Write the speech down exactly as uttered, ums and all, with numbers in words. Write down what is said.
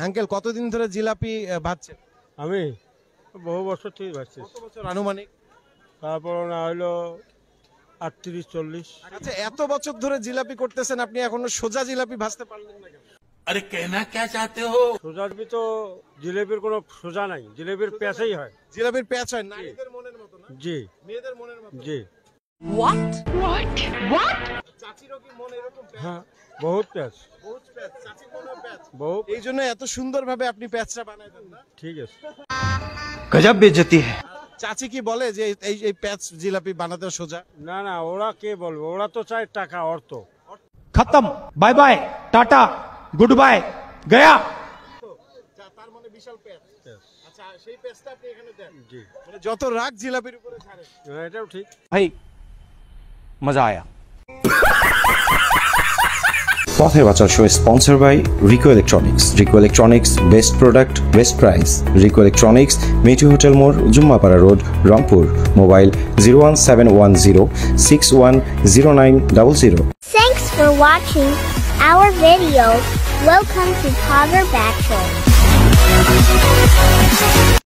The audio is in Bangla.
আঙ্কেল কতদিন ধরে জিলাপি ভাজছেন? আমি বহু বছর থেকে ভাজছি। কত বছর আনুমানিক? তারপর না হলো আটত্রিশ চল্লিশ। আচ্ছা, এত বছর ধরে জিলাপি করতেছেন, আপনি এখনো সোজা জিলাপি ভাজতে পারলেন না কেন? আরে কেনা কে চাতে হো? সোজা তো জিলেবির কোনো সোজা নাই, জিলেবির প্যাঁচেই হয়। জিলাপির প্যাচ হয় নারীদের মনের মতো না? জি। মেয়েদের মনের মতো? জি। What? What? What? চাচিরও কি মন এরকম প্যাচ? হ্যাঁ, বহুত প্যাঁচ, বহুত প্যাচ, চাচির মনেও প্যাচ। বহুত। এই জন্য এত সুন্দরভাবে আপনি প্যাচটা বানাই দেন না? ঠিক আছে। গজব বেজতি है। চাচি কি বলে যে এই এই প্যাচ জিলাপি বানাতে সোজা? না না, ওরা কে বলবে, ওরা তো চায় টাকা, অর্থ। खत्म, bye bye, ta-ta, goodbye, गया। তার মানে বিশাল প্যাচ। আচ্ছা, সেই প্যাচটা আপনি এখানে দেন? জি। মানে যত রাগ জিলাপির উপরে ছাড়ে। হ্যাঁ, এটাও ঠিক। भाई मजा आया। পথের বাঁচার show sponsor by Rico electronics. Rico electronics, best product, best price. Rico electronics, metro hotel মোড়, Jummapara road, Rangpur. Mobile zero one seven one zero six one zero nine double zero. Thanks for watching our video. Welcome to Togger Bachelor.